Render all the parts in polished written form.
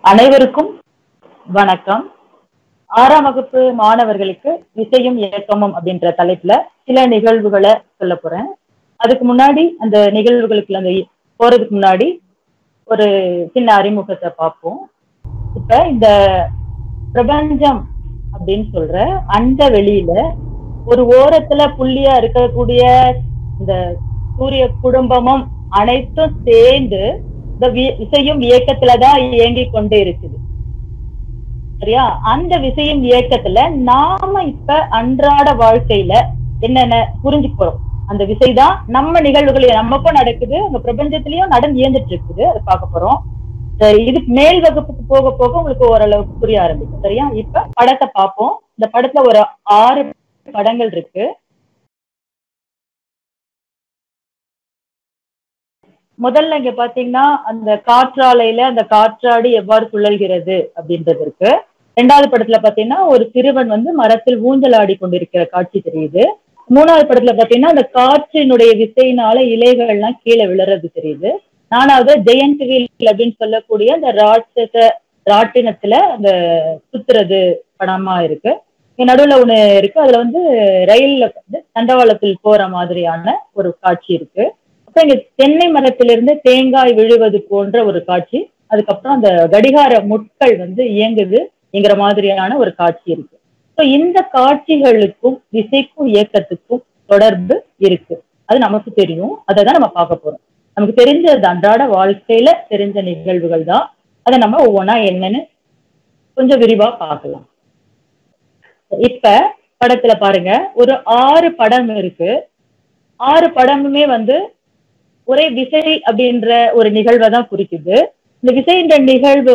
அனைவருக்கும் வணக்கம். 6ஆம் வகுப்பு மாணவர்களுக்கு விசையும் இயக்கமும் அப்படின்ற தலைப்புல சில நிகழ்வுகளை சொல்ல போறேன். அதுக்கு முன்னாடி அந்த நிகழ்வுகளுக்கு போறதுக்கு முன்னாடி ஒரு சின்ன அறிமுகத்தை பார்ப்போம். இப்ப இந்த பிரபஞ்சம் அப்படின்னு சொல்ற அந்த வெளியில ஒரு ஓரத்துல புள்ளியா இருக்கக்கூடிய இந்த சூரிய குடும்பமும் அனைத்தும் சேர்ந்து இந்த விசையும் இயக்கத்துலதான் இயங்கிக் கொண்டே இருக்குது. சரியா? அந்த விசையும் இயக்கத்துல நாம இப்ப அன்றாட வாழ்க்கையில என்னென்ன புரிஞ்சுக்கிறோம், அந்த விசைதான் நம்ம நிகழ்வுகளையும் நமக்கும் நடக்குது, அந்த பிரபஞ்சத்திலயும் நடந்து இயந்துட்டு இருக்குது. அதை பார்க்க போறோம். சரி, இது மேல் வகுப்புக்கு போக போக உங்களுக்கு ஓரளவுக்கு புரிய ஆரம்பிக்கும். சரியா? இப்ப படத்தை பார்ப்போம். இந்த படத்துல ஒரு 6 படங்கள் இருக்கு. முதல்ல இங்க பாத்தீங்கன்னா அந்த காற்றாலையில அந்த காற்றாடி எவ்வாறு சுழல்கிறது அப்படின்றது இருக்கு. 2வது படத்துல பாத்தீங்கன்னா ஒரு சிறுவன் மரத்தில் ஊஞ்சல் ஆடி கொண்டிருக்கிற காட்சி தெரியுது. 3வது படத்துல பாத்தீங்கன்னா அந்த காற்றினுடைய விசையினால இலைகள் எல்லாம் கீழே விழுறது தெரியுது. 4வது ஜெயண்ட் வீல் அப்படின்னு சொல்லக்கூடிய அந்த ராட்டினத்துல அந்த சுத்துறது படமா இருக்கு. நடுவுல ஒண்ணு இருக்கு, அதுல ரயில்ல தண்டவாளத்தில் போற மாதிரியான ஒரு காட்சி இருக்கு. இங்க தென்னை மரத்திலிருந்து தேங்காய் விழுவது போன்ற ஒரு காட்சி, அதுக்கப்புறம் அந்த கடிகார முட்கள் இயங்குதுங்கிற மாதிரியான ஒரு காட்சி இருக்கு. இந்த காட்சிகளுக்கும் விசைக்கும் இயக்கத்துக்கும் தொடர்பு இருக்கு. அது நமக்கு தெரியும். அதை தான் நம்ம பார்க்க போறோம். நமக்கு தெரிஞ்ச அன்றாட வாழ்க்கையில தெரிஞ்ச நிகழ்வுகள் தான். அதை நம்ம ஒவ்வொன்றா என்னன்னு கொஞ்சம் விரிவா பார்க்கலாம். இப்ப படத்துல பாருங்க, ஒரு 6 படம் இருக்கு. 6 படமுமே ஒரே விசை அப்படின்ற ஒரு நிகழ்வை தான் குறிக்குது. இந்த விசைன்ற நிகழ்வு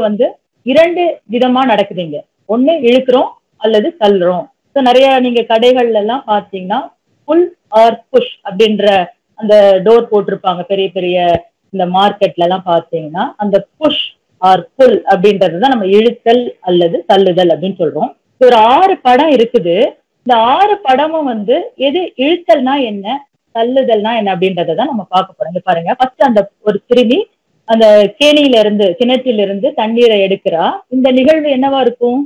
2 விதமா நடக்குதுங்க. ஒண்ணு இழுக்கிறோம் அல்லது தள்ளுறோம். நிறைய நீங்க கடைகள்ல எல்லாம் பாத்தீங்கன்னா புல் ஆர் புஷ் அப்படின்ற அந்த டோர் போட்டிருப்பாங்க. பெரிய பெரிய இந்த மார்க்கெட்ல எல்லாம் பாத்தீங்கன்னா அந்த புஷ் ஆர் புல் அப்படின்றதுதான் நம்ம இழுத்தல் அல்லது தள்ளுதல் அப்படின்னு சொல்றோம். ஒரு 6 படம் இருக்குது. இந்த 6 படமும் எது இழுத்தல்னா என்ன, தள்ளுதல்னா என்ன அப்படின்றதான் நம்ம பார்க்க போறோம். இங்க பாருங்க, ஃபர்ஸ்ட் அந்த ஒரு சிறுமி அந்த கிணற்றிலிருந்து தண்ணீரை எடுக்கிறா. இந்த நிகழ்வு என்னவா இருக்கும்?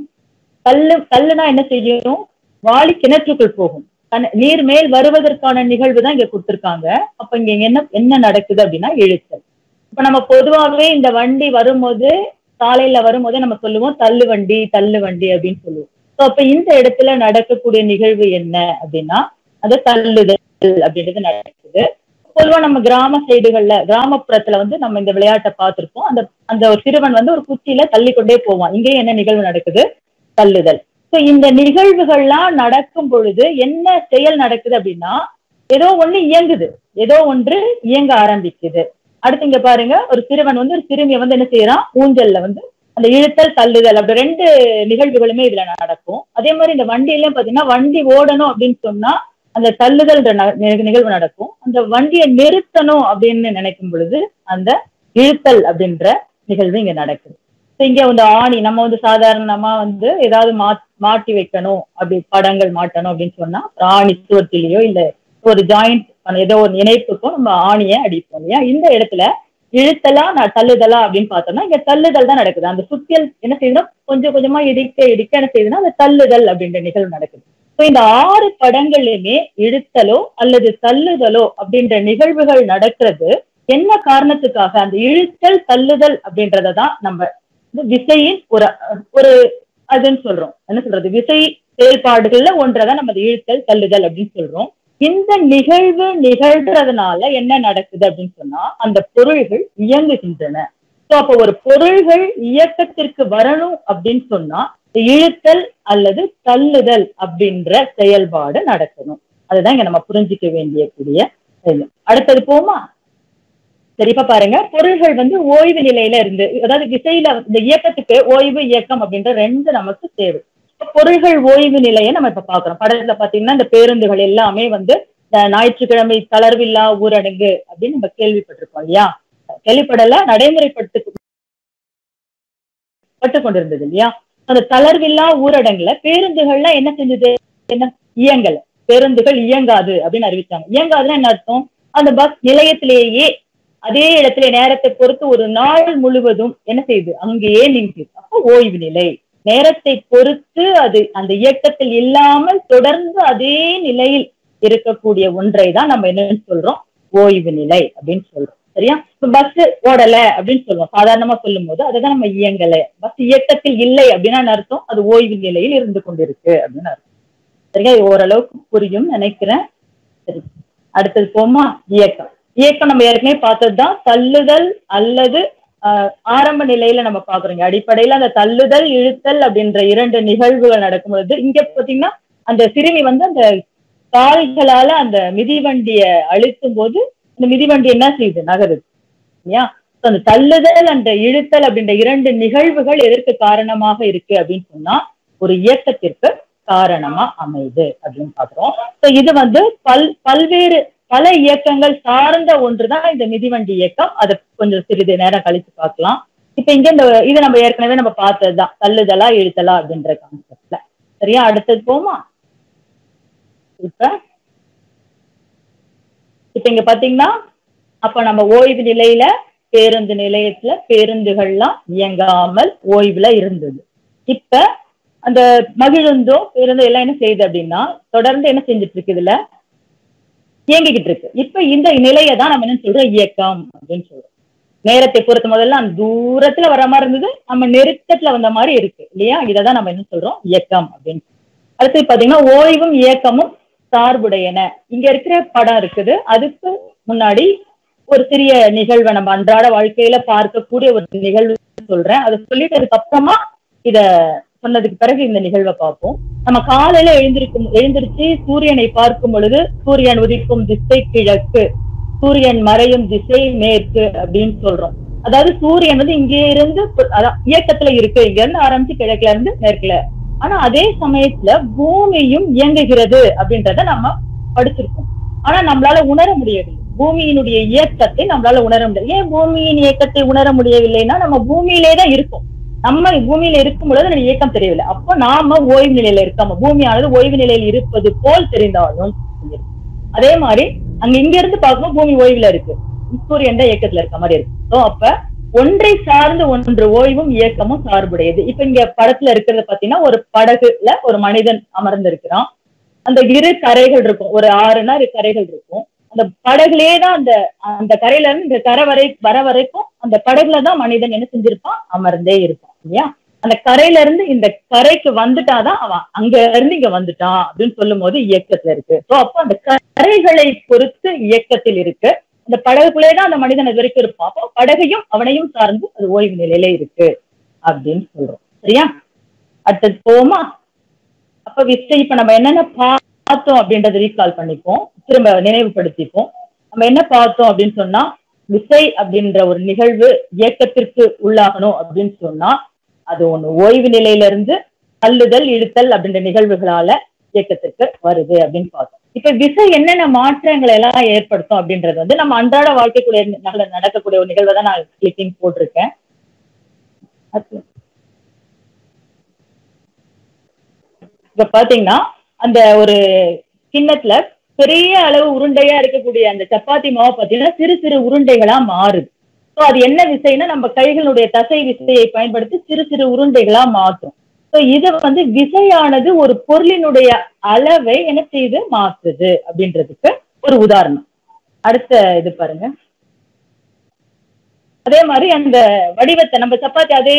தள்ளுனா என்ன செய்யும்? வாளி கிணற்றுக்குள் போகும். நீர் மேல் வருவதற்கான நிகழ்வு தான் இங்க கொடுத்திருக்காங்க. அப்ப இங்க என்ன நடக்குது அப்படின்னா இழுத்தல். இப்ப நம்ம பொதுவாகவே இந்த வண்டி வரும்போது, சாலையில வரும்போதே நம்ம சொல்லுவோம் தள்ளு வண்டி அப்படின்னு சொல்லுவோம். அப்ப இந்த இடத்துல நடக்கக்கூடிய நிகழ்வு என்ன அப்படின்னா அது தள்ளுதல் அப்படின்றது நடக்குது. பொதுவா நம்ம கிராம சைடுகள்ல, கிராமப்புறத்துல நம்ம இந்த விளையாட்டை பார்த்திருப்போம். அந்த ஒரு சிறுவன் ஒரு குச்சியில தள்ளிக்கொண்டே போவான். இங்கேயும் என்ன நிகழ்வு நடக்குது? தள்ளுதல். இந்த நிகழ்வுகள்லாம் நடக்கும் பொழுது என்ன செயல் நடக்குது அப்படின்னா ஏதோ ஒண்ணு இயங்குது, ஏதோ ஒன்று இயங்க ஆரம்பிக்குது. அடுத்து இங்க பாருங்க, ஒரு சிறுவன் ஒரு சிறுமியை என்ன செய்யறான்? ஊஞ்சல்ல அந்த இழுத்தல் தள்ளுதல் அப்படி 2 நிகழ்வுகளுமே இதுல நடக்கும். அதே மாதிரி இந்த வண்டியிலயும் பாத்தீங்கன்னா வண்டி ஓடணும் அப்படின்னு சொன்னா அந்த தள்ளுதல் நிகழ்வு நடக்கும். அந்த வண்டியை நிறுத்தணும் அப்படின்னு நினைக்கும் பொழுது அந்த இழுத்தல் அப்படின்ற நிகழ்வு இங்க நடக்குது. இங்க ஆணி நம்ம சாதாரணமா ஏதாவது மாட்டி வைக்கணும், அப்படி படங்கள் மாட்டணும் அப்படின்னு சொன்னா ஆணி சுவத்திலேயோ இல்ல ஒரு ஜாயிண்ட் ஏதோ ஒரு இணைப்புக்கோ நம்ம ஆணியை அடிப்போம் இல்லையா? இந்த இடத்துல இழுத்தலா தள்ளுதலா அப்படின்னு பார்த்தோம்னா இங்க தள்ளுதல் தான் நடக்குது. அந்த சுத்தியல் என்ன செய்யுதுன்னா கொஞ்சம் கொஞ்சமா இடிக்க என்ன செய்யுதுன்னா அந்த தள்ளுதல் அப்படின்ற நிகழ்வு நடக்குது. இந்த 6 படங்களிலுமே இழுத்தலோ அல்லது தள்ளுதலோ அப்படின்ற நிகழ்வுகள் நடக்கிறது என்ன காரணத்துக்காக? அந்த இழுத்தல் தள்ளுதல் அப்படின்றதான் நம்ம விசையின் ஒரு அதுன்னு சொல்றோம். என்ன சொல்றது? விசை செயல்பாடுகள்ல ஒன்றதான் நம்ம இழுத்தல் தள்ளுதல் அப்படின்னு சொல்றோம். இந்த நிகழ்வு நிகழ்றதுனால என்ன நடக்குது அப்படின்னு சொன்னா அந்த பொருள்கள் இயங்குகின்றன. அப்ப ஒரு பொருள்கள் இயக்கத்திற்கு வரணும் அப்படின்னு சொன்னா இழுத்தல் அல்லது தள்ளுதல் அப்படின்ற செயல்பாடு நடக்கணும். அதுதான் இங்க நம்ம புரிஞ்சிக்க வேண்டிய அடுத்தது போமா. சரி, இப்ப பாருங்க, பொருள்கள் ஓய்வு நிலையில இருந்து, அதாவது விசையில இந்த இயக்கத்துக்கு ஓய்வு இயக்கம் அப்படின்ற 2 நமக்கு தேவை. பொருள்கள் ஓய்வு நிலையை நம்ம இப்ப பாக்குறோம். படத்துல பாத்தீங்கன்னா இந்த பேருந்துகள் எல்லாமே ஞாயிற்றுக்கிழமை தளர்வில்லா ஊரடங்கு அப்படின்னு நம்ம கேள்விப்பட்டிருக்கோம் இல்லையா? கேள்விப்படல, நடைமுறைப்பட்டு கொண்டிருந்தது இல்லையா? அந்த தளர்வில்லா ஊரடங்குல பேருந்துகள்லாம் என்ன செஞ்சது? என்ன இயங்கல, பேருந்துகள் இயங்காது அப்படின்னு அறிவிச்சாங்க. இயங்காதுன்னா என்ன அர்த்தம்? அந்த பஸ் நிலையத்திலேயே அதே இடத்துல நேரத்தை பொறுத்து ஒரு நாள் முழுவதும் என்ன செய்யுது, அங்கேயே நிற்குது. அப்போ ஓய்வு நிலை. நேரத்தை பொறுத்து அது அந்த இயக்கத்தில் இல்லாமல் தொடர்ந்து அதே நிலையில் இருக்கக்கூடிய ஒன்றை தான் நம்ம என்னன்னு சொல்றோம், ஓய்வு நிலை அப்படின்னு சொல்றோம். சரியா? இப்ப பஸ் ஓடல அப்படின்னு சொல்லுவோம், சாதாரணமா சொல்லும் போது அதுதான் நம்ம இயங்கலை. பஸ் இயக்கத்தில் இல்லை அப்படின்னா அர்த்தம் அது ஓய்வு நிலையில் இருந்து கொண்டிருக்கு அப்படின்னு அர்த்தம். சரியா? ஓரளவுக்கு புரியும் நினைக்கிறேன். சரி, அடுத்தது போமா. இயக்கம். இயக்கம் நம்ம ஏற்கனவே பார்த்ததுதான். தள்ளுதல் அல்லது ஆரம்ப நிலையில நம்ம பாக்குறோங்க. அடிப்படையில அந்த தள்ளுதல் இழுத்தல் அப்படின்ற 2 நிகழ்வுகள் நடக்கும் பொழுது இங்க பாத்தீங்கன்னா அந்த சிறுமி வந்து அந்த கால்களால அந்த மிதிவண்டிய அழுத்தும் போது அந்த மிதிவண்டி என்ன செய்யுது, நகருது இல்லையா? அந்த தள்ளுதல் அந்த இழுத்தல் அப்படின்ற 2 நிகழ்வுகள் எதற்கு காரணமாக இருக்கு அப்படின்னு சொன்னா ஒரு இயக்கத்திற்கு காரணமா அமைது அப்படின்னு பாக்குறோம். இது வந்து பல்வேறு பல இயக்கங்கள் சார்ந்த ஒன்றுதான் இந்த மிதிவண்டி இயக்கம். அதை கொஞ்சம் சிறிது நேரம் கழிச்சு பார்க்கலாம். இப்ப இங்க இந்த இது நம்ம ஏற்கனவே நம்ம பார்த்ததுதான், தள்ளுதலா இழுத்தலா அப்படின்ற கான்செப்ட்ல. சரியா? அடுத்தது போமா. இப்ப இங்க பாத்தீங்கன்னா அப்ப நம்ம ஓய்வு நிலையில பேருந்து நிலையத்துல பேருந்துகள்லாம் இயங்காமல் ஓய்வுல இருந்தது. இப்ப அந்த மகிழுந்தோ பேருந்து எல்லாம் என்ன செய்யுது அப்படின்னா தொடர்ந்து என்ன செஞ்சுட்டு இருக்கு, இதுல இயங்கிக்கிட்டு இருக்கு. இப்ப இந்த நிலையை தான் நம்ம என்ன சொல்றோம், இயக்கம் அப்படின்னு சொல்றோம். நேரத்தை பொறுத்த முதல்ல அந்த தூரத்துல வர மாதிரி இருந்தது, நம்ம நெருக்கத்துல வந்த மாதிரி இருக்கு இல்லையா? இதைதான் நம்ம என்ன சொல்றோம், இயக்கம் அப்படின்னு. அடுத்து பாத்தீங்கன்னா ஓய்வும் இயக்கமும் சார்புடையன. இங்க இருக்கிற படம் இருக்குது, அதுக்கு முன்னாடி ஒரு சிறிய நிகழ்வை நம்ம அன்றாட வாழ்க்கையில பார்க்கக்கூடிய ஒரு நிகழ்வு சொல்றேன். அதை சொல்லிட்டு அதுக்கு அப்புறமா இத சொன்னதுக்கு பிறகு இந்த நிகழ்வை பார்ப்போம். நம்ம காலையில எழுந்திருச்சு சூரியனை பார்க்கும் பொழுது சூரியன் உதிக்கும் திசை கிழக்கு, சூரியன் மறையும் திசை மேற்கு அப்படின்னு சொல்றோம். அதாவது சூரியன் வந்து இங்கே இருந்து இயக்கத்துல இருக்கு, இங்க இருந்து ஆரம்பிச்சு கிழக்குல இருந்து மேற்குல. ஆனா அதே சமயத்துல பூமியும் இயங்குகிறது அப்படின்றத நம்ம படிச்சிருக்கோம். ஆனா நம்மளால உணர முடியவில்லை பூமியினுடைய இயக்கத்தை. நம்மளால உணர முடியாது. ஏன் பூமியின் இயக்கத்தை உணர முடியவில்லைன்னா நம்ம பூமியிலே தான் இருக்கோம். நம்ம பூமியில இருக்கும் பொழுது நம்ம இயக்கம் தெரியவில்லை. அப்போ நாம ஓய்வு நிலையில இருக்காம, பூமியானது ஓய்வு நிலையில் இருப்பது போல் தெரிந்தாலும் அதே மாதிரி அங்க இங்க இருந்து பார்க்கும்போது பூமி ஓய்வுல இருக்கு, சூரியன் தான் இயக்கத்துல இருக்க மாதிரி இருக்கு. அப்ப ஒன்றை சார்ந்து ஒன்று ஓய்வும் இயக்கமும் சார்புடையது. இப்ப இங்க படத்துல இருக்கிறத பாத்தீங்கன்னா ஒரு படகுல ஒரு மனிதன் அமர்ந்து இருக்கிறான். அந்த 2 கரைகள் இருக்கும், ஒரு 6 கரைகள் இருக்கும். அந்த படகுலயே தான் அந்த கரையில இருந்து இந்த கரை வர வரைக்கும் அந்த படகுலதான் மனிதன் என்ன செஞ்சிருப்பான், அமர்ந்தே இருப்பான் இல்லையா? அந்த கரையில இருந்து இந்த கரைக்கு வந்துட்டாதான் அவன் அங்க இருந்து இங்க வந்துட்டான் அப்படின்னு சொல்லும் போது இயக்கத்துல இருக்கு. அப்போ அந்த கரைகளை பொறுத்து இயக்கத்தில் இருக்கு. அந்த படகுக்குள்ளேதான் அந்த மனிதன் அது வரைக்கும் இருப்பான். அப்போ படகையும் அவனையும் சார்ந்து அது ஓய்வு நிலையில இருக்கு அப்படின்னு சொல்றோம். சரியா? அடுத்தது போமா. அப்ப விசை இப்ப நம்ம என்னென்ன பார்த்தோம் அப்படின்றத ரீகால் பண்ணிப்போம், திரும்ப நினைவுபடுத்திப்போம். நம்ம என்ன பார்த்தோம் அப்படின்னு சொன்னா, விசை அப்படின்ற ஒரு நிகழ்வு இயக்கத்திற்கு உள்ளாகணும் அப்படின்னு சொன்னா அது ஒண்ணு ஓய்வு நிலையில இருந்து தள்ளுதல் இழுத்தல் அப்படின்ற நிகழ்வுகளால இயக்கத்திற்கு வருது அப்படின்னு பார்த்தோம். இப்ப விசை என்னென்ன மாற்றங்களை எல்லாம் ஏற்படுத்தும் அப்படின்றது வந்து நம்ம அன்றாட வாழ்க்கைக்குள்ள நடக்கக்கூடிய ஒரு நிகழ்வை தான் நான் கிளிப்பிங் போட்டிருக்கேன். இப்ப பாத்தீங்கன்னா அந்த ஒரு கிண்ணத்துல பெரிய அளவு உருண்டையா இருக்கக்கூடிய அந்த சப்பாத்தி மாவு பாத்தீங்கன்னா சிறு சிறு உருண்டைகளா மாறுது. அது என்ன விசைன்னா நம்ம கைகளுடைய தசை விசையை பயன்படுத்தி சிறு சிறு உருண்டைகளா மாற்றும். இது வந்து விசையானது ஒரு பொருளினுடைய அளவை என்ன செய்து மாற்றுது அப்படின்றதுக்கு ஒரு உதாரணம். அடுத்த இது பாருங்க. அதே மாதிரி அந்த வடிவத்தை நம்ம சப்பாத்தி அதே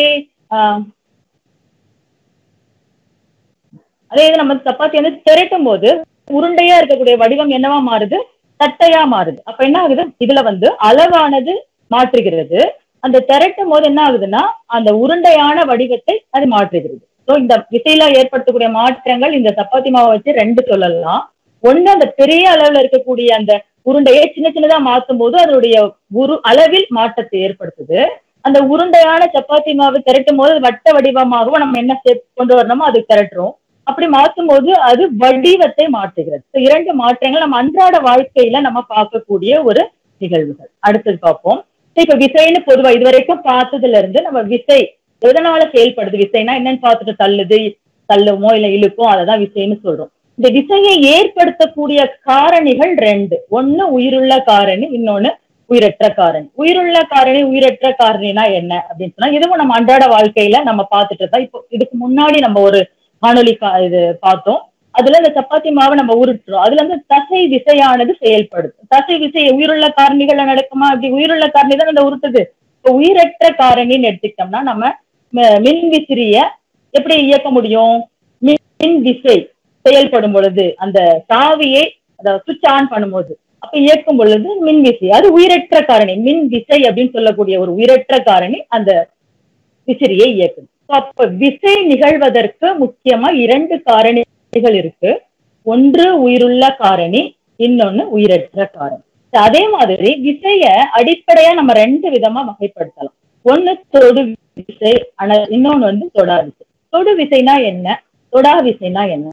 இது நம்ம சப்பாத்தி வந்து திரட்டும் போது உருண்டையா இருக்கக்கூடிய வடிவம் என்னவா மாறுது, தட்டையா மாறுது. அப்ப என்ன ஆகுது, இதுல வந்து அளவானது மாற்றுகிறது. அந்த திரட்டும் போது என்ன ஆகுதுன்னா அந்த உருண்டையான வடிவத்தை அது மாற்றுகிறது. இந்த விசையில ஏற்படுத்தக்கூடிய மாற்றங்கள் இந்த சப்பாத்தி மாவை வச்சு 2 சொல்லலாம். ஒண்ணு, அந்த பெரிய அளவுல இருக்கக்கூடிய அந்த உருண்டையை சின்ன சின்னதா மாற்றும் போது அதனுடைய அளவில் மாற்றத்தை ஏற்படுத்துது. அந்த உருண்டையான சப்பாத்தி மாவு திரட்டும் போது வட்ட வடிவமாகவும் நம்ம என்ன கொண்டு வரணுமோ அது திரட்டுறோம். அப்படி மாற்றும் போது அது வடிவத்தை மாற்றுகிறது. 2 மாற்றங்கள் நம்ம அன்றாட வாழ்க்கையில நம்ம பார்க்கக்கூடிய ஒரு நிகழ்வுகள். அடுத்தது பார்ப்போம். இப்ப விசைன்னு பொதுவா இதுவரைக்கும் பார்த்ததுல இருந்து நம்ம விசை எதனால செயல்படுது, விசைனா என்னன்னு பார்த்துட்டு தள்ளுமோ இல்ல இழுக்கும், அததான் விசைன்னு சொல்றோம். இந்த விசையை ஏற்படுத்தக்கூடிய காரணிகள் 2. ஒண்ணு உயிருள்ள காரணி, இன்னொன்னு உயிரற்ற காரணி. உயிருள்ள காரணி உயிரற்ற காரணினா என்ன அப்படின்னு சொன்னா இதுவும் நம்ம அன்றாட வாழ்க்கையில நம்ம பார்த்துட்டு தான். இப்போ இதுக்கு முன்னாடி நம்ம ஒரு காணொலி இது பார்த்தோம். அதுல இந்த சப்பாத்தி மாவை நம்ம உருட்டுறோம். அதுல இருந்து தசை விசையானது செயல்படுது. தசை விசை உயிருள்ள காரணிகள்ல நடக்குமா? அப்படி உயிருள்ள காரணி தான் அந்த உருட்டுது. இப்போ உயிரற்ற காரணின்னு எடுத்துக்கிட்டோம்னா நம்ம மின் விசிறிய எப்படி இயக்க முடியும்? மின் விசை செயல்படும் பொழுது அந்த சாவியை சுவிட்ச் ஆன் பண்ணும்போது அப்ப இயக்கும் பொழுது மின் விசை, அது உயிரற்ற காரணி. மின் விசை அப்படின்னு சொல்லக்கூடிய ஒரு உயிரற்ற காரணி அந்த விசிறியை இயக்குது. அப்ப விசை நிகழ்வதற்கு முக்கியமா 2 காரணிகள் இருக்கு. ஒன்று உயிருள்ள காரணி, இன்னொன்னு உயிரற்ற காரணி. அதே மாதிரி விசைய அடிப்படையா நம்ம 2 விதமா வகைப்படுத்தலாம். ஒண்ணு தொடு விசை, இன்னொன்னு தொடா விசை. தொடு விசைனா என்ன, தொடா விசைனா என்ன?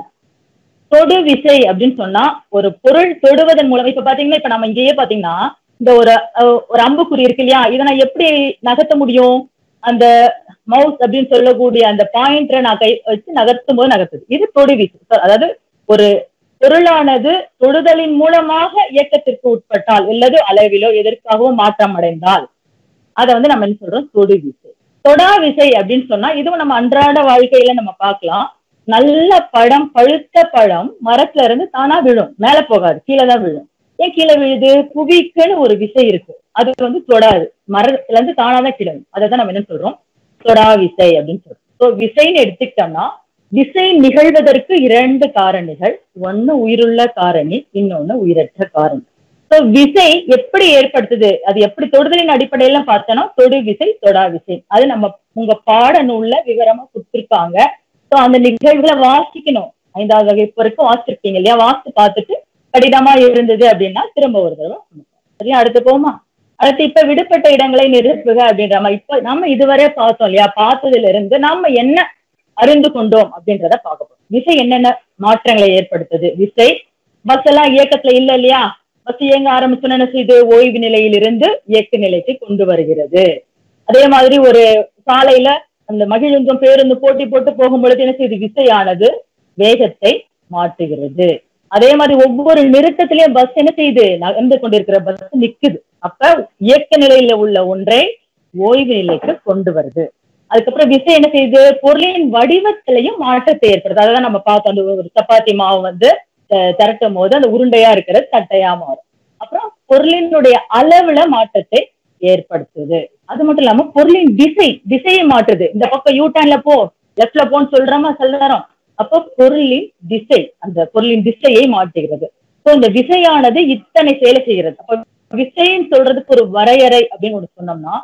தொடு விசை அப்படின்னு சொன்னா ஒரு பொருள் தொடுவதன் மூலம், இப்ப பாத்தீங்கன்னா இப்ப நம்ம இங்கேயே பாத்தீங்கன்னா இந்த ஒரு அம்புக்குறி இருக்கு இல்லையா, இதை நான் எப்படி நகர்த்த முடியும்? அந்த மவுஸ் அப்படின்னு சொல்லக்கூடிய அந்த பாயிண்டரை நான் கை வச்சு நகர்த்தும் போது நகர்த்துது. இது தொடு விசை. அதாவது ஒரு பொருளானது தொடுதலின் மூலமாக இயக்கத்திற்கு உட்பட்டால் அல்லது அளவிலோ எதற்காகவோ மாற்றம் அடைந்தால் அதை நம்ம என்ன சொல்றோம்? தொடு விசை. தொடா விசை அப்படின்னு சொன்னா இதுவும் நம்ம அன்றாட வாழ்க்கையில நம்ம பார்க்கலாம். நல்ல பழம், பழுத்த பழம் மரத்துல இருந்து தானா விழும், மேல போகாது, கீழே தான் விழும். ஏன் கீழே விழுது? புவிக்குன்னு ஒரு விசை இருக்கு, அது தொடாது, மரத்துல இருந்து தானாதான் கீழே. அதைதான் நம்ம என்ன சொல்றோம்? தொடா விசை அப்படின்னு சொல்றோம். விசைன்னு எடுத்துக்கிட்டோம்னா விசை நிகழ்வதற்கு 2 காரணிகள். ஒண்ணு உயிருள்ள காரணி, இன்னொன்னு உயிரற்ற காரணி. விசை எப்படி ஏற்படுத்துது, அது எப்படி தொடுதலின் அடிப்படையில பார்த்தோம்னா தொடு விசை, தொடா விசை. அது நம்ம உங்க பாட நூல்ல விவரமா கொடுத்திருக்காங்க. அந்த நிகழ்வுகளை வாசிக்கணும். 5வது வகுப்பு வரைக்கும் வாசிச்சிருக்கீங்க இல்லையா? வாசித்து பார்த்துட்டு கடினமா இருந்தது அப்படின்னா திரும்ப ஒரு தடவை சரியா? அடுத்து போமா. அடுத்து இப்ப விடுபட்ட இடங்களை நிரப்புக அப்படின்ற மாதிரி இப்ப நம்ம இதுவரை பார்த்தோம் இல்லையா? பார்த்ததுல இருந்து நாம என்ன அறிந்து கொண்டோம் அப்படின்றத பார்க்க போறோம். விசை என்னென்ன மாற்றங்களை ஏற்படுத்துது? விசை பஸ் எல்லாம் இயக்கத்துல இல்ல இல்லையா? பஸ் இயங்க ஆரம்பிச்சோன்னு என்ன செய்யுது? ஓய்வு நிலையிலிருந்து இயக்க நிலைக்கு கொண்டு வருகிறது. அதே மாதிரி ஒரு சாலையில அந்த மகிழுந்தும் பேருந்து போட்டி போட்டு போகும் பொழுது என்ன செய்யுது? விசையானது வேகத்தை மாற்றுகிறது. அதே மாதிரி ஒவ்வொரு நிறுத்தத்திலயும் பஸ் என்ன செய்யுது? நகர்ந்து கொண்டிருக்கிற பஸ் நிக்குது. அப்ப இயக்க நிலையில உள்ள ஒன்றை ஓய்வு நிலைக்கு கொண்டு வருது. அதுக்கப்புறம் விசை என்ன செய்யுது? பொருளின் வடிவத்திலையும் மாற்றத்தை ஏற்படுது. அதான் நம்ம பார்த்தோம். அந்த ஒரு சப்பாத்தி மாவு திரட்டும் போது அந்த உருண்டையா இருக்கிறது தட்டையா மாறும். அப்புறம் பொருளினுடைய அளவுல மாற்றத்தை ஏற்படுத்துது. அது மட்டும் இல்லாம பொருளின் திசையை மாற்றுது. இந்த பக்கம் யூட்டர்ன்ல போ, லெஃப்ட்ல போன்னு சொல்றோமா சொல்றோம். அப்போ பொருளின் திசை, அந்த பொருளின் திசையை மாற்றுகிறது. இந்த விசையானது இத்தனை செயலை செய்கிறது. அப்ப விசைன்னு சொல்றதுக்கு ஒரு வரையறை அப்படின்னு ஒண்ணு சொன்னோம்னா,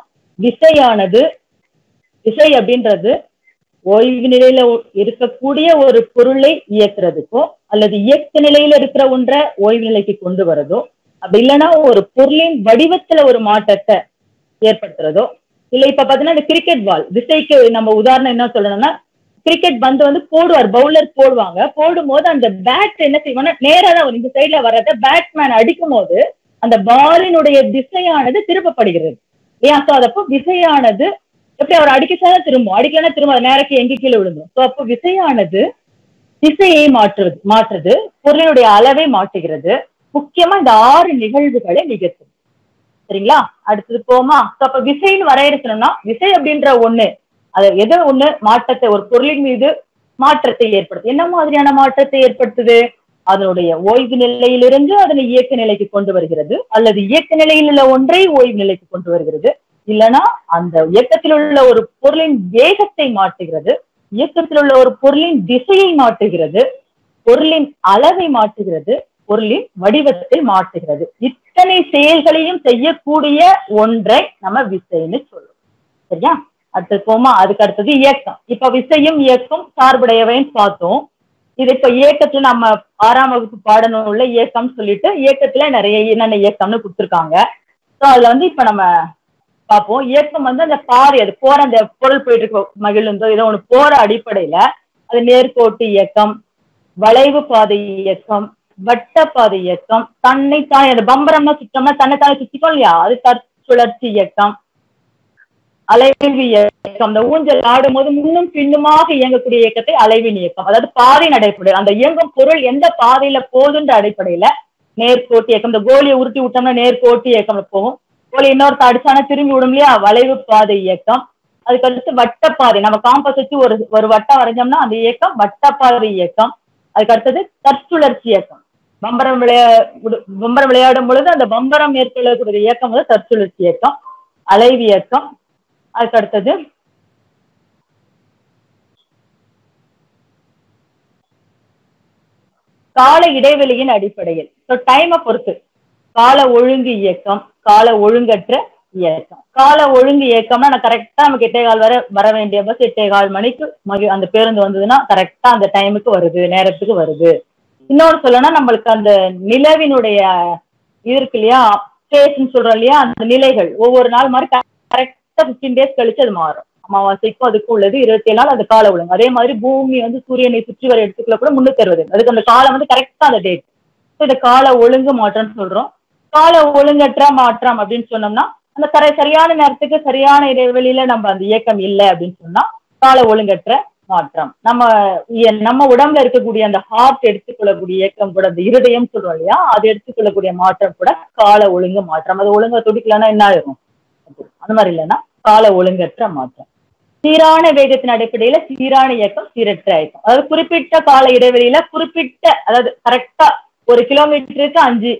விசை அப்படின்றது ஓய்வு நிலையில இருக்கக்கூடிய ஒரு பொருளை இயக்குறதுக்கோ அல்லது இயக்க நிலையில இருக்கிற ஒன்றை ஓய்வு நிலைக்கு கொண்டு வரதோ, அப்படி இல்லைன்னா ஒரு பொருளின் வடிவத்துல ஒரு மாற்றத்தை ஏற்படுத்துறதோ இல்ல. இப்ப பாத்தீங்கன்னா இந்த கிரிக்கெட் பால் விசைக்கு நம்ம உதாரணம் என்ன சொல்லணும்னா, கிரிக்கெட் பந்து போடுவார், பவுலர் போடுவாங்க. போடும் போது அந்த பேட் என்ன செய்வாங்கன்னா நேரா தான் இந்த சைட்ல வர்றத பேட்ஸ்மேன் அடிக்கும் போது அந்த பாலினுடைய திசையானது திருப்பப்படுகிறது இல்லையா? சோ அதப்போ விசையானது எப்படி அவர் அடிக்கச்சாதான் திரும்பும், அடிக்கலன்னா திரும்ப நேரக்கு எங்க கீழே விழுந்தும். சோ அப்போ விசையானது திசையை மாற்றுது, பொருளினுடைய அளவை மாற்றுகிறது. முக்கியமா இந்த 6 நிகழ்வுகளை நிகழ்த்தும். சரிங்களா? அடுத்தது போமா. அப்ப விசைன்னு வரையறுக்கணும்னா விசை அப்படின்ற ஒண்ணு, அது எதோ ஒண்ணு மாற்றத்தை, ஒரு பொருளின் மீது மாற்றத்தை ஏற்படுத்து. என்ன மாதிரியான மாற்றத்தை ஏற்படுத்துது? அதனுடைய ஓய்வு நிலையிலிருந்து அதனை இயக்க நிலைக்கு கொண்டு வருகிறது, அல்லது இயக்க நிலையில் உள்ள ஒன்றை ஓய்வு நிலைக்கு கொண்டு வருகிறது, இல்லைன்னா அந்த இயக்கத்தில் உள்ள ஒரு பொருளின் வேகத்தை மாற்றுகிறது, இயக்கத்தில் உள்ள ஒரு பொருளின் திசையை மாற்றுகிறது, பொருளின் அளவை மாற்றுகிறது, பொருளின் வடிவத்தை மாற்றுகிறது. இத்தனை செயல்களையும் செய்யக்கூடிய ஒன்றை நம்ம விசைன்னு சொல்றோம். சரியா? அடுத்து போமா. அதுக்கு அடுத்தது இயக்கம். இப்ப விசையும் இயக்கம் சார்புடையவைன்னு பார்த்தோம். இது இப்ப இயக்கத்துல நம்ம 6ஆம் வகுப்பு பாடநூல்ல இயக்கம் சொல்லிட்டு இயக்கத்துல நிறைய என்னென்ன இயக்கம்னு கொடுத்துருக்காங்க. சோ அதுல இப்ப நம்ம பார்ப்போம். இயக்கம் அந்த பாதை, அது போற அந்த பொருள் போயிட்டு இருக்க மகிழுந்தோ ஏதோ ஒண்ணு போற அடிப்படையில அது நேர்கோட்டு இயக்கம், வளைவு பாதை இயக்கம், வட்டப்பாதை இயக்கம், தன்னைத்தானே அந்த பம்பரம்னா சுத்தம்னா தன்னைத்தானே சுத்திக்கும் இல்லையா, அது தற்சுழற்சி இயக்கம், அலைவு இயக்கம், அந்த ஊஞ்சல் ஆடும் போது முன்னும் பின்னுமாக இயங்கக்கூடிய இயக்கத்தை அலைவின் இயக்கம், அதாவது பாதை அடிப்படையில் அந்த இயங்கும் பொருள் எந்த பாதையில போகுதுன்ற அடிப்படையில நேர்கோட்டு இயக்கம். இந்த கோலியை உருட்டி விட்டோம்னா நேர்கோட்டு இயக்கம் போகும். கோலி இன்னொருத்த அடிச்சானா திரும்பி விடும் இல்லையா, வளைவு பாதை இயக்கம். அதுக்கடுத்து வட்டப்பாதை, நம்ம காம்பஸ் வச்சு ஒரு வட்டம் வரைஞ்சோம்னா அந்த இயக்கம் வட்டப்பாதை இயக்கம். அதுக்கு அடுத்தது தற்சுழற்சி இயக்கம். பம்பரம் விளையாடும் பொழுது அந்த பம்பரம் மேற்கொள்ளக்கூடிய இயக்கம் வந்து தற்சுழற்சி இயக்கம், அலைவு இயக்கம். அதுக்கு அடுத்தது கால இடைவெளியின் அடிப்படையில், டைமை பொறுத்து கால ஒழுங்கு இயக்கம், கால ஒழுங்கற்ற இயக்கம். கால ஒழுங்கு இயக்கம்னா நான் கரெக்டா நமக்கு 8:15 வர வேண்டிய பஸ் 8:15 மணிக்கு அந்த பேருந்து வந்ததுன்னா கரெக்டா அந்த டைமுக்கு வருது, நேரத்துக்கு வருது. இன்னொன்னு சொல்லணும்னா நம்மளுக்கு அந்த நிலவினுடைய இது இருக்கு இல்லையா, ஸ்டேஷன் சொல்றோம் இல்லையா, அந்த நிலைகள் ஒவ்வொரு நாள் மாதிரி கரெக்டா 15 days கழிச்சு அது மாறும். அமாவாசைக்கும் அதுக்கும் உள்ளது 27 நாள் அது கால ஒழுங்கு. அதே மாதிரி பூமி வந்து சூரியனை சுற்றி வர எடுத்துக்குள்ள கூட 360, அதுக்கு அந்த காலம் வந்து கரெக்டா அந்த டேட். இந்த கால ஒழுங்கு மாற்றம்னு சொல்றோம். கால ஒழுங்கற்ற மாற்றம் அப்படின்னு சொன்னோம்னா அந்த சரியான நேரத்துக்கு சரியான இடைவெளியில நம்ம அந்த இயக்கம் இல்லை அப்படின்னு சொன்னா கால ஒழுங்கற்ற மாற்றம். நம்ம உடம்புல இருக்கக்கூடிய அந்த ஹார்ட் எடுத்துக்கொள்ளக்கூடிய இயக்கம் கூட, அந்த இருதயம் சொல்றோம் இல்லையா, அது எடுத்துக்கொள்ளக்கூடிய மாற்றம் கூட கால ஒழுங்கு மாற்றம். அது ஒழுங்கா துடிக்கலன்னா என்ன ஆகும், அந்த மாதிரி இல்லைன்னா கால ஒழுங்கற்ற மாற்றம். சீரான வேகத்தின் அடிப்படையில சீரான இயக்கம், சீரற்ற இயக்கம். அதாவது குறிப்பிட்ட கால இடைவெளியில அதாவது கரெக்டா 1 கிலோமீட்டருக்கு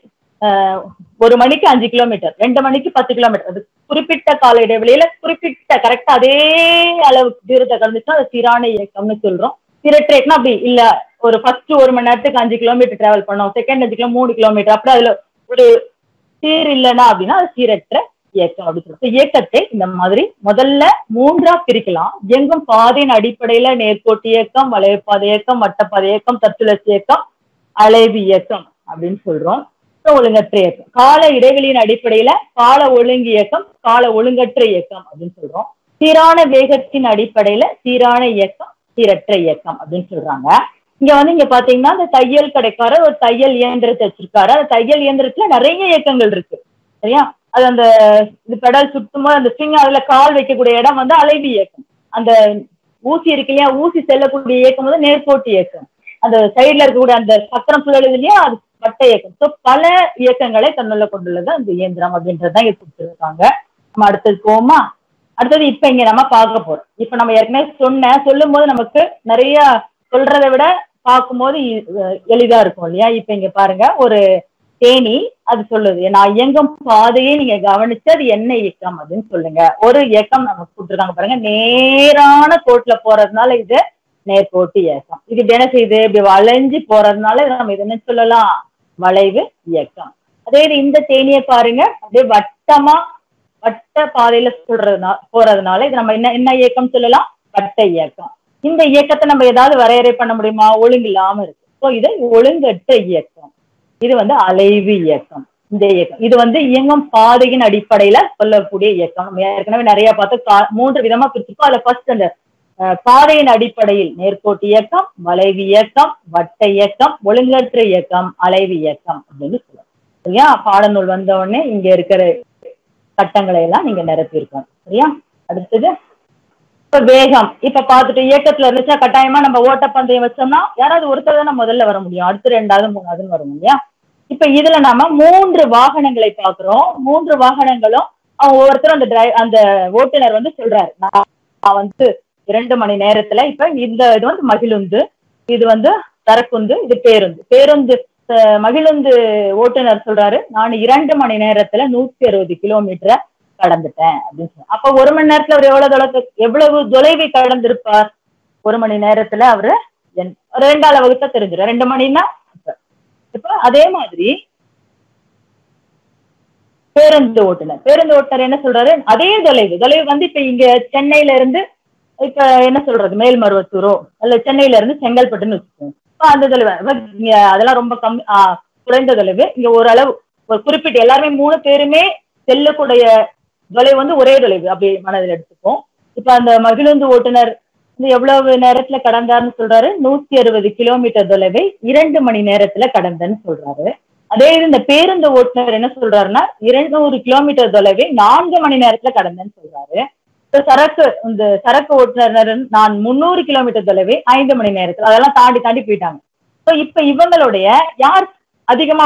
1 மணிக்கு 5 கிலோமீட்டர், 2 மணிக்கு 10 கிலோமீட்டர், அது குறிப்பிட்ட கால இடைவெளியில குறிப்பிட்ட கரெக்டா அதே அளவுக்கு தூரத்தை கடந்துச்சுன்னா அது சீரான இயக்கம்னு சொல்றோம். சீரற்ற இயக்கம் அப்படி இல்ல, ஃபர்ஸ்ட் 1 மணி நேரத்துக்கு 5 கிலோமீட்டர் டிராவல் பண்ணோம், செகண்ட் 3 கிலோமீட்டர், அப்படி அதுல ஒரு சீர் இல்லைன்னா அப்படின்னா அது சீரற்ற இயக்கம் அப்படின்னு சொல்றோம். இயக்கத்தை இந்த மாதிரி முதல்ல 3ஆ பிரிக்கலாம். இயங்கும் பாதையின் அடிப்படையில நேர்கோட்டு இயக்கம், வளைவுப்பாதை இயக்கம், வட்டப்பாதை இயக்கம், தற்சுழற்சி இயக்கம், அலைவு இயக்கம் அப்படின்னு சொல்றோம். ஒழுங்கற்ற இயக்கம். கால இடைவெளியின் அடிப்படையில கால ஒழுங்கு இயக்கம், கால ஒழுங்கற்ற இயக்கம் அப்படின்னு சொல்றோம். சீரான வேகத்தின் அடிப்படையில சீரான இயக்கம், சீரற்ற இயக்கம் அப்படின்னு சொல்றாங்க. இங்க பாத்தீங்கன்னா இந்த தையல் கடைக்காரர் ஒரு தையல் இயந்திரத்தை வச்சிருக்காரு. அந்த தையல் இயந்திரத்துல நிறைய இயக்கங்கள் இருக்கு சரியா. அது அந்த பெடல் சுத்தும் போது அந்த ஸ்ட்ரிங் அதுல கால் வைக்கக்கூடிய இடம் வந்து அலைவு இயக்கம். அந்த ஊசி இருக்கு இல்லையா, ஊசி செல்லக்கூடிய இயக்கம் வந்து நேர்கோட்டு இயக்கம். அந்த சைட்ல இருக்கக்கூடிய அந்த சக்கரம் சுழலுது இல்லையா, அது வட்ட இயக்கம். ஸோ பல இயக்கங்களை தன்னுள்ள கொண்டுள்ளது அந்த இயந்திரம் அப்படின்றதான் இங்க கொடுத்துருக்காங்க. நம்ம அடுத்தது போமா. அடுத்தது இப்ப இங்க நம்ம பார்க்க போறோம். இப்ப நம்ம ஏற்கனவே சொல்லும் போது நமக்கு நிறைய சொல்றதை விட பார்க்கும்போது எளிதா இருக்கும் இல்லையா. இப்ப இங்க பாருங்க, ஒரு தேனி அது சொல்லுது, நான் இயங்கும் பாதையை நீங்க கவனிச்சு அது என்ன இயக்கம் அப்படின்னு சொல்லுங்க. ஒரு இயக்கம் நமக்கு கொடுத்துருக்காங்க பாருங்க, நேரான கோட்டுல போறதுனால இது நேர்கோட்டு இயக்கம். இது என்ன செய்யுது, இப்படி வளைஞ்சு போறதுனால நம்ம இது என்ன சொல்லலாம், வளைவு இயக்கம். அதே இது இந்த தேனியை பாருங்க, அப்படியே வட்ட பாதையில போறதுனால இது நம்ம என்ன இயக்கம் சொல்லலாம், வட்ட இயக்கம். இந்த இயக்கத்தை நம்ம ஏதாவது வரையறை பண்ண முடியுமா, ஒழுங்கு இல்லாம இருக்கு. ஸோ இது ஒழுங்கற்ற இயக்கம். இது வந்து அலைவு இயக்கம். இந்த இயக்கம் இது வந்து இயங்கும் பாதையின் அடிப்படையில சொல்லக்கூடிய இயக்கம். நம்ம ஏற்கனவே நிறைய பார்த்து 3 விதமா பிரிச்சிருக்கோம். அதுல ஃபர்ஸ்ட் அந்த பாதையின் அடிப்படையில் நேர்கோட்டு இயக்கம், வளைவு இயக்கம், வட்ட இயக்கம், ஒழுங்கற்ற இயக்கம், அலைவு இயக்கம் அப்படின்னு சொல்லுவோம் சரியா. பாடநூல் வந்த உடனே இங்க இருக்கிற கட்டங்களை எல்லாம் நீங்க நிரப்பியிருக்கோம் சரியா. அடுத்தது இப்ப வேகம். இப்ப பார்த்துட்டு இயக்கத்துல இருந்துச்சா கட்டாயமா நம்ம ஓட்டப்பந்தயம் வச்சோம்னா யாராவது ஒருத்தர் தானே முதல்ல வர முடியும், அடுத்து 2வது 3வதுன்னு வரும் இல்லையா. இப்ப இதுல நாம 3 வாகனங்களை பாக்குறோம். 3 வாகனங்களும் அவங்க ஒவ்வொருத்தரும் அந்த ஓட்டுநர் வந்து சொல்றாரு, நான் வந்து 2 மணி நேரத்துல, இப்ப இது வந்து மகிழுந்து, இது வந்து சரக்குந்து, இது பேருந்து. மகிழுந்து ஓட்டுநர் சொல்றாரு, நான் 2 மணி நேரத்துல 160 கிலோமீட்டரை கடந்துட்டேன் அப்படின்னு சொல்ல. அப்ப 1 மணி நேரத்துல அவர் எவ்வளவு தொலைவை கடந்திருப்பார், 1 மணி நேரத்துல அவரு 2ஆல வகுத்தா தெரிஞ்சிடும், 2 மணின்னா. இப்ப அதே மாதிரி பேருந்து ஓட்டுநர் என்ன சொல்றாரு, அதே தொலைவு வந்து இப்ப இங்க சென்னையில இருந்து இப்ப என்ன சொல்றது மேல்மருவத்தூரோ அல்ல சென்னையில இருந்து செங்கல்பட்டுன்னு வச்சுக்கோங்க. அந்த தொலைவு அதெல்லாம் ரொம்ப குறைந்த தொலைவு. இங்க ஓரளவு ஒரு குறிப்பிட்ட எல்லாருமே 3 பேருமே செல்லக்கூடிய தொலைவு வந்து ஒரே தொலைவு அப்படி மனதில் எடுத்துப்போம். இப்ப அந்த மகிழுந்து ஓட்டுநர் எவ்வளவு நேரத்துல கடந்தாருன்னு சொல்றாரு, 160 கிலோமீட்டர் தொலைவை 2 மணி நேரத்துல கடந்தன்னு சொல்றாரு. அதே இது இந்த பேருந்து ஓட்டுநர் என்ன சொல்றாருன்னா 200 கிலோமீட்டர் தொலைவை 4 மணி நேரத்துல கடந்தன்னு சொல்றாரு. இந்த சரக்கு ஓட்டுநர் நான் 300 கிலோமீட்டர் தொலைவை 5 மணி நேரத்துல, அதெல்லாம் தாண்டி போயிட்டாங்க. இப்ப இவங்களுடைய யார் அதிகமா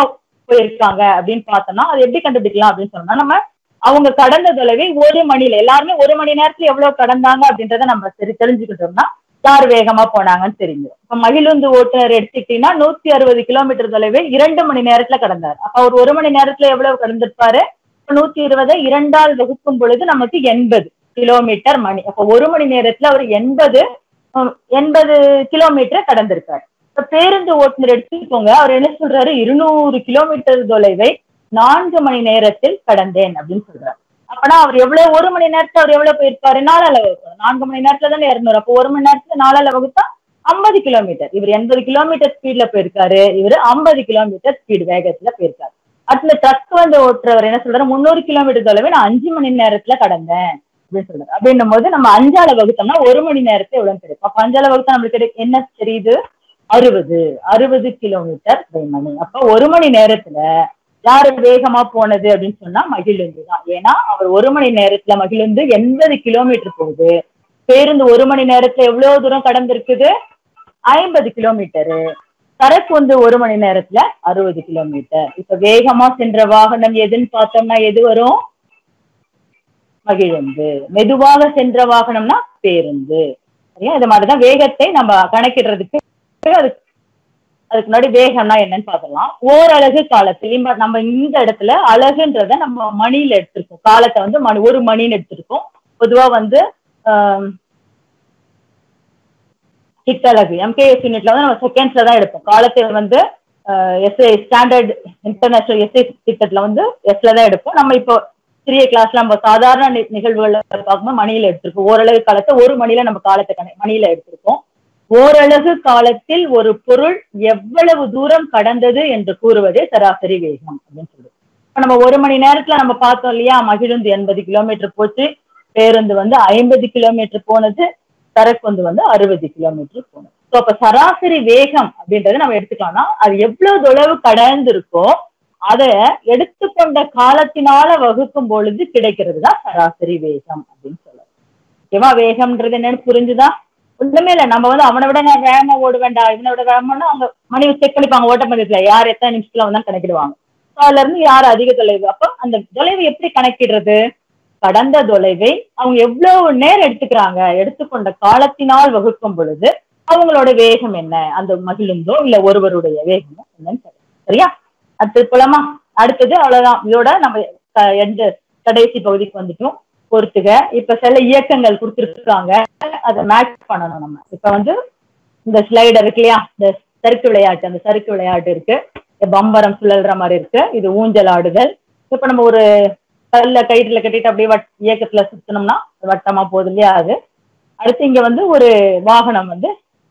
போயிருக்காங்க அப்படின்னு பார்த்தோம்னா அது எப்படி கண்டுபிடிக்கலாம் அப்படின்னு சொன்னா, நம்ம அவங்க கடந்த தொலைவை ஒரு மணில எல்லாருமே ஒரு மணி நேரத்துல எவ்வளவு கடந்தாங்க அப்படின்றத நம்ம சரி தெரிஞ்சுக்கிட்டோம்னா யார் வேகமா போனாங்கன்னு தெரியும். இப்ப மகிழுந்து ஓட்டுநர் எடுத்துக்கிட்டீங்கன்னா 160 கிலோமீட்டர் தொலைவை 2 மணி நேரத்துல கடந்தார். அப்ப அவர் ஒரு மணி நேரத்துல எவ்வளவு கடந்திருப்பாரு? 120 2ஆல் வகுக்கும் பொழுது நமக்கு 80 கிலோமீட்டர் மணி. அப்ப ஒரு மணி நேரத்துல அவர் 80 கிலோமீட்டர் கடந்திருக்காரு. இப்ப பேருந்து ஓட்டுநர் எடுத்துக்கோங்க, அவர் என்ன சொல்றாரு? 200 கிலோமீட்டர் தொலைவை 4 மணி நேரத்தில் கடந்தேன் அப்படின்னு சொல்றாரு. அப்பனா அவர் எவ்வளவு ஒரு மணி நேரத்துல அவர் எவ்வளவு போயிருப்பாரு? 4ஆல வகுக்கணும். 4 மணி நேரத்துல தானே 200. அப்போ ஒரு மணி நேரத்துல 4ஆல வகுத்தா 50 கிலோமீட்டர். இவர் 80 கிலோமீட்டர் ஸ்பீட்ல போயிருக்காரு, இவர் 50 கிலோமீட்டர் ஸ்பீட் வேகத்துல போயிருக்காரு. அடுத்த ட்ரக் வந்து ஓட்டுறவர் என்ன சொல்றாரு? 300 கிலோமீட்டர் தொலைவை நான் 5 மணி நேரத்துல கடந்தேன் அப்படின்னு சொல்றாரு. அப்படின்னும் போது நம்ம 5ஆல வகுத்தோம்னா ஒரு மணி நேரத்துல எவ்வளவு தெரியும்? அப்ப 5ஆல வகுத்தா நம்மளுக்கு என்ன தெரியுது? 60 கிலோமீட்டர் மணி. அப்ப ஒரு மணி நேரத்துல யாரு வேகமா போனது அப்படின்னு சொன்னா மகிழுந்து தான். ஏன்னா அவர் ஒரு மணி நேரத்துல மகிழுந்து 80 கிலோமீட்டர் போகுது. பேருந்து ஒரு மணி நேரத்துல எவ்வளவு தூரம் கடந்திருக்குது? 50 கிலோமீட்டரு. சரக்கு வந்து ஒரு மணி நேரத்துல 60 கிலோமீட்டர். இப்ப வேகமா சென்ற வாகனம் எதுன்னு பார்த்தோம்னா எது வரும்? மகிழுந்து. மெதுவாக சென்ற வாகனம்னா பேருந்து. சரியா? இது மாதிரிதான் வேகத்தை நம்ம கணக்கிடுறதுக்கு அதுக்கு முன்னாடி வேகம்னா என்னன்னு பாக்கலாம். ஓரலகு காலத்தில் நம்ம இந்த இடத்துல அழகுன்றத நம்ம மணியில எடுத்திருக்கோம். காலத்தை வந்து ஒரு மணின்னு எடுத்திருக்கோம். பொதுவா வந்து சிட்டலகு எம்கேஎஸ் யூனிட்ல வந்து நம்ம செகண்ட்ஸ்ல தான் எடுப்போம். காலத்தை வந்து எஸ்ஐ ஸ்டாண்டர்ட் இன்டர்நேஷனல் எஸ்ஐ திட்டத்துல வந்து எஸ்ல தான் எடுப்போம். நம்ம இப்போ சிறிய கிளாஸ்ல நம்ம சாதாரண நிகழ்வுகளை பார்க்கும்போது மணியில எடுத்திருக்கோம். ஓரளவு காலத்தை ஒரு மணியில நம்ம காலத்தை மணியில எடுத்திருக்கோம். ஓரளவு காலத்தில் ஒரு பொருள் எவ்வளவு தூரம் கடந்தது என்று கூறுவதே சராசரி வேகம் அப்படின்னு சொல்லுவோம். நம்ம ஒரு மணி நேரத்துல நம்ம பார்த்தோம் இல்லையா? மகிழுந்து 80 கிலோமீட்டர் போச்சு, பேருந்து வந்து 50 கிலோமீட்டர் போனது, சரக்கு வந்து 60 கிலோமீட்டர் போனது. அப்ப சராசரி வேகம் அப்படின்றத நம்ம எடுத்துக்கலாம்னா அது எவ்வளவு தொலைவு கடந்து இருக்கோ அதை எடுத்துக்கொண்ட காலத்தினால வகுக்கும் பொழுது கிடைக்கிறது தான் சராசரி வேகம் அப்படின்னு சொல்லலாம். ஓகேவா? வேகம்ன்றது என்னன்னு புரிஞ்சுதா? ஒண்ணுமே இல்ல, நம்ம வந்து அவனை விட நான் வேகமா ஓட வேண்டாம், இவனை விட வேகமானா அவங்க மணி செக் பண்ணிப்பாங்க. ஓட்டப்பந்தயத்துல யார் எத்தனை நிமிஷத்துல வந்தா கணக்கிடுவாங்க. அதுல இருந்து யார் அதிக தொலைவு. அப்ப அந்த தொலைவு எப்படி கணக்கிடுறது? கடந்த தொலைவை அவங்க எவ்வளவு நேரம் எடுத்துக்கிறாங்க, எடுத்துக்கொண்ட காலத்தினால் வகுக்கும் பொழுது அவங்களோட வேகம் என்ன, அந்த மகிழுந்தோ இல்ல ஒருவருடைய வேகமோ என்னன்னு சரியா? அடுத்தது போலாமா? அடுத்தது அவ்வளவுதான். இதோட நம்ம எந்த கடைசி பகுதிக்கு வந்துட்டோம். பொறுத்துக. இப்ப சில இயக்கங்கள் கொடுத்துருக்காங்க, அதை மேட்ச் பண்ணணும் நம்ம. இப்ப வந்து இந்த ஸ்லைடர் இருக்கு இல்லையா? இந்த சறுக்கு விளையாட்டு, அந்த சறுக்கு விளையாட்டு இருக்கு. பம்பரம் சுழல்ற மாதிரி இருக்கு. இது ஊஞ்சல் ஆடுதல். இப்ப நம்ம ஒரு கல்ல கயிற்றுல கட்டிட்டு அப்படியே இயக்கத்துல சுத்தணும்னா வட்டமா போகுது இல்லையா? அது அடுத்து இங்க வந்து ஒரு வாகனம் வந்து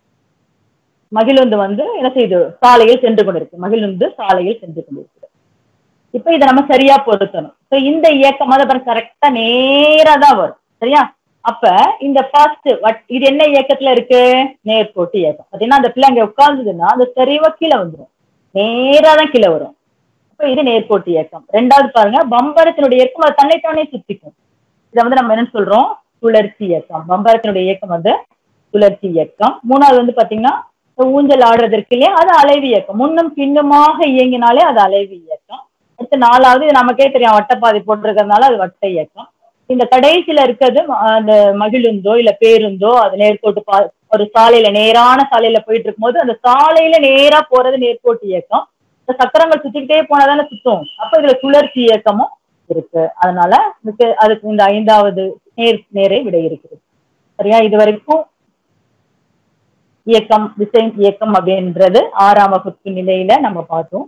மகிழுந்து வந்து என்ன செய்யுது? சாலையில் சென்று கொண்டிருக்கு. மகிழுந்து சாலையில் சென்று கொண்டிருக்கு. இப்ப இதை நம்ம சரியா பொருத்தணும். இந்த இயக்கம் கரெக்டா நேரா தான் வரும். சரியா? அப்ப இந்த ஃபர்ஸ்ட் இது என்ன இயக்கத்துல இருக்கு? நேர்கோட்டு இயக்கம். பாத்தீங்கன்னா அந்த பிள்ளை அங்க உட்கார்ந்ததுன்னா அந்த சரிவா கீழே வந்துடும், நேரா தான் கீழே வரும். அப்ப இது நேர்கோட்டு இயக்கம். ரெண்டாவது பாருங்க, பம்பரத்தினுடைய இயக்கம் அது தன்னைத்தானே சுத்திக்கும். இதை வந்து நம்ம என்ன சொல்றோம்? சுழற்சி இயக்கம். பம்பரத்தினுடைய இயக்கம் வந்து சுழற்சி இயக்கம். மூணாவது வந்து பாத்தீங்கன்னா ஊஞ்சல் ஆடுறதற்கு இல்லையா? அது அலைவு இயக்கம். முன்னும் பின்னுமாக இயங்கினாலே அது அலைவு இயக்கம். அடுத்து நாலாவது நமக்கே தெரியும், வட்டப்பாதை போட்டிருக்கிறதுனால அது வட்ட இயக்கம். இந்த கடைசியில இருக்கிறது அந்த மகிழுந்தோ இல்ல பேருந்தோ அது நேர்கோட்டு ஒரு சாலையில நேரான சாலையில போயிட்டு இருக்கும் போது அந்த சாலையில நேரா போறது நேர்கோட்டு இயக்கம். இந்த சக்கரங்கள் சுத்திக்கிட்டே போனாதானே சுத்தும். அப்ப இதுல சுழற்சி இயக்கமும் இருக்கு. அதனால அதுக்கு இந்த 5வது நேரை விடை இருக்குது. சரியா? இது வரைக்கும் இயக்கம், விசை இயக்கம் அப்படின்றது 6ஆம் வகுப்பு நிலையில நம்ம பார்த்தோம்.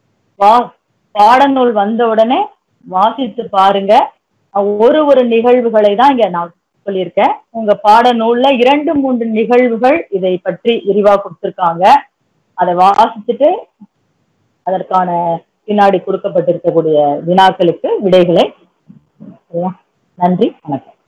பாடநூல் வந்த உடனே வாசித்து பாருங்க. ஒரு நிகழ்வுகளை தான் இங்க நான் சொல்லியிருக்கேன். உங்க பாடநூல்ல 2-3 நிகழ்வுகள் இதை பற்றி விரிவா கொடுத்திருக்காங்க. அதை வாசிச்சுட்டு அதற்கான பின்னாடி கொடுக்கப்பட்டிருக்கக்கூடிய வினாக்களுக்கு விடைகளை. நன்றி, வணக்கம்.